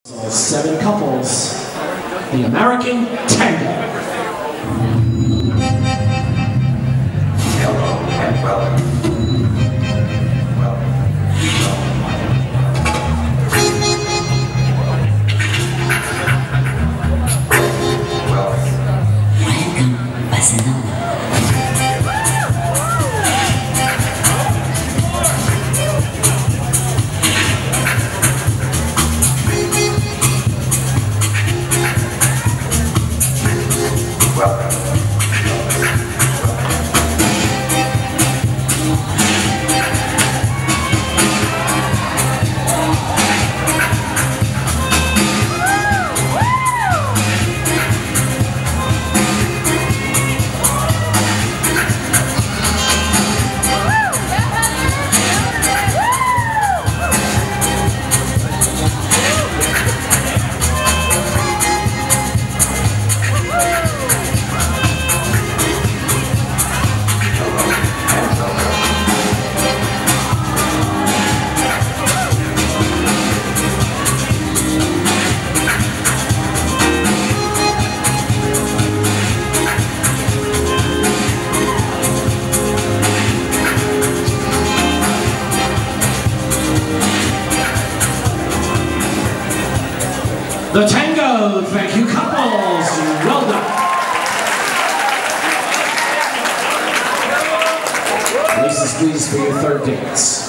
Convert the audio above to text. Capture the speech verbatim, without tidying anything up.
Seven couples, the American Tango. Hello and welcome. Welcome, Boris Amanda. The Tango, thank you couples, well done. Lisa, squeeze for your third dance.